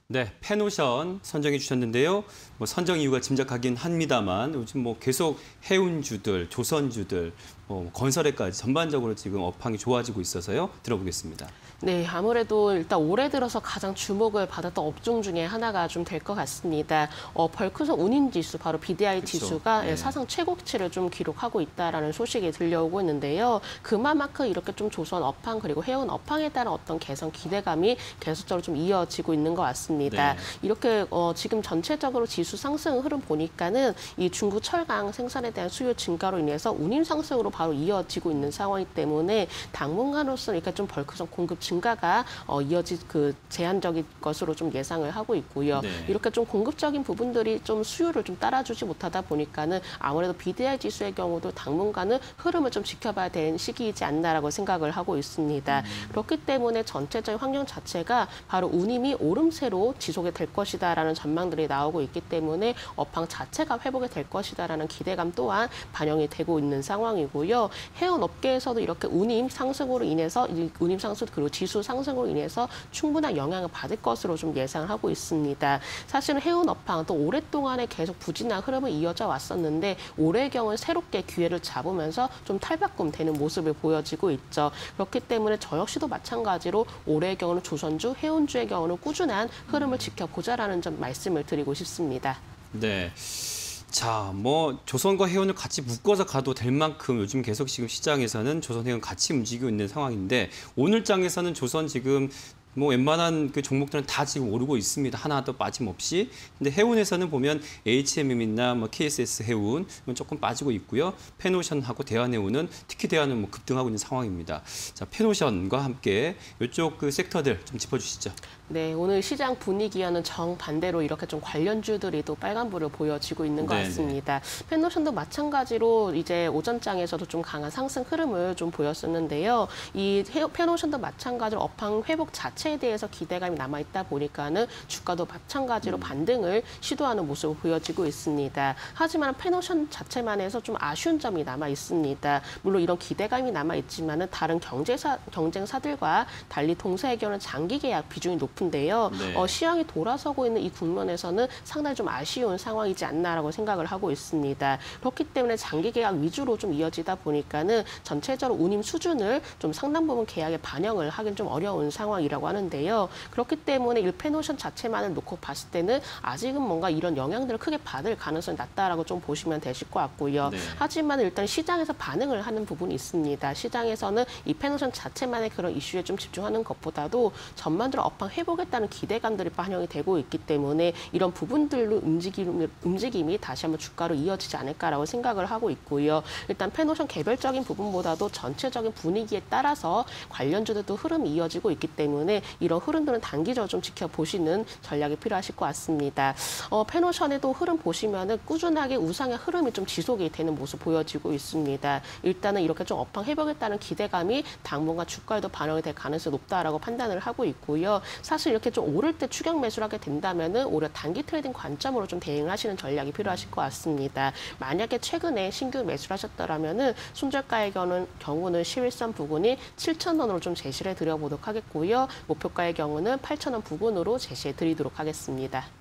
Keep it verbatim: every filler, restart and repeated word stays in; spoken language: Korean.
네, 펜오션 선정해 주셨는데요. 뭐 선정 이유가 짐작하긴 합니다만 요즘 뭐 계속 해운주들, 조선주들, 뭐 건설회까지 전반적으로 지금 업황이 좋아지고 있어서요. 들어보겠습니다. 네, 아무래도 일단 올해 들어서 가장 주목을 받았던 업종 중에 하나가 좀 될 것 같습니다. 어, 벌크성 운임지수, 바로 비디아이 그렇죠. 지수가 네. 사상 최고치를 좀 기록하고 있다라는 소식이 들려오고 있는데요. 그만큼 이렇게 좀 조선 업황 그리고 해운 업황에 따른 어떤 개선 기대감이 계속적으로 좀 이어지고 있는 것 같습니다. 네. 이렇게 어, 지금 전체적으로 지수 상승 흐름 보니까는 이 중국 철강 생산에 대한 수요 증가로 인해서 운임 상승으로 바로 이어지고 있는 상황이기 때문에 당분간으로서 이렇게 좀 벌크성 공급 증가가 어, 이어질 그 제한적인 것으로 좀 예상을 하고 있고요. 네. 이렇게 좀 공급적인 부분들이 좀 수요를 좀 따라주지 못하다 보니까는 아무래도 비디아이 지수의 경우도 당분간은 흐름을 좀 지켜봐야 되는 시기이지 않나라고 생각을 하고 있습니다. 음. 그렇기 때문에 전체적인 환경 자체가 바로 운임이 오름세로 지속이 될 것이다라는 전망들이 나오고 있기 때문에 업황 자체가 회복이 될 것이다라는 기대감 또한 반영이 되고 있는 상황이고요. 해운 업계에서도 이렇게 운임 상승으로 인해서 운임 상승 그리고 지수 상승으로 인해서 충분한 영향을 받을 것으로 좀 예상을 하고 있습니다. 사실은 해운 업황 또 오랫동안에 계속 부진한 흐름을 이어져 왔었는데 올해의 경우는 새롭게 기회를 잡으면서 좀 탈바꿈되는 모습을 보여지고 있죠. 그렇기 때문에 저 역시도 마찬가지로 올해의 경우는 조선주, 해운주의 경우는 꾸준한 흐름을 지켜보자라는 점 말씀을 드리고 싶습니다. 네. 자, 뭐 조선과 해운을 같이 묶어서 가도 될 만큼 요즘 계속 지금 시장에서는 조선 해운 같이 움직이고 있는 상황인데 오늘 장에서는 조선 지금 뭐 웬만한 그 종목들은 다 지금 오르고 있습니다. 하나도 빠짐없이. 근데 해운에서는 보면 에이치엠엠이나 뭐 케이에스에스 해운 조금 빠지고 있고요. 펜오션하고 대한해운은 특히 대한은 뭐 급등하고 있는 상황입니다. 자, 펜오션과 함께 이쪽 그 섹터들 좀 짚어주시죠. 네, 오늘 시장 분위기와는 정반대로 이렇게 좀 관련주들이 또 빨간불을 보여지고 있는 것 네네. 같습니다. 펜오션도 마찬가지로 이제 오전장에서도 좀 강한 상승 흐름을 좀 보였었는데요. 이 펜오션도 마찬가지로 업황 회복 자체에 대해서 기대감이 남아있다 보니까는 주가도 마찬가지로 음. 반등을 시도하는 모습을 보여지고 있습니다. 하지만 펜오션 자체만 해서 좀 아쉬운 점이 남아 있습니다. 물론 이런 기대감이 남아 있지만은 다른 경제사 경쟁사들과 달리 동사의견은 장기 계약 비중이 높은 인데요. 네. 어, 시황이 돌아서고 있는 이 국면에서는 상당히 좀 아쉬운 상황이지 않나라고 생각을 하고 있습니다. 그렇기 때문에 장기 계약 위주로 좀 이어지다 보니까는 전체적으로 운임 수준을 좀 상당 부분 계약에 반영을 하긴 좀 어려운 상황이라고 하는데요. 그렇기 때문에 일 펜오션 자체만을 놓고 봤을 때는 아직은 뭔가 이런 영향들을 크게 받을 가능성이 낮다라고 좀 보시면 되실 것 같고요. 네. 하지만 일단 시장에서 반응을 하는 부분이 있습니다. 시장에서는 이 펜오션 자체만의 그런 이슈에 좀 집중하는 것보다도 전반적으로 업황 회복 해보겠다는 기대감들이 반영이 되고 있기 때문에 이런 부분들로 움직임이, 움직임이 다시 한번 주가로 이어지지 않을까라고 생각을 하고 있고요. 일단 펜오션 개별적인 부분보다도 전체적인 분위기에 따라서 관련주들도 흐름이 이어지고 있기 때문에 이런 흐름들은 단기적으로 좀 지켜보시는 전략이 필요하실 것 같습니다. 어, 펜오션에도 흐름 보시면은 꾸준하게 우상의 흐름이 좀 지속이 되는 모습 보여지고 있습니다. 일단은 이렇게 좀 업황 회복했다는 기대감이 당분간 주가에도 반영이 될 가능성이 높다라고 판단을 하고 있고요. 사실 이렇게 좀 오를 때 추격 매수를 하게 된다면은 오히려 단기 트레이딩 관점으로 좀 대응을 하시는 전략이 필요하실 것 같습니다. 만약에 최근에 신규 매수를 하셨더라면은 손절가의 경우는, 경우는 십일선 부근이 칠천 원으로 좀 제시를 해드려보도록 하겠고요. 목표가의 경우는 팔천 원 부근으로 제시해 드리도록 하겠습니다.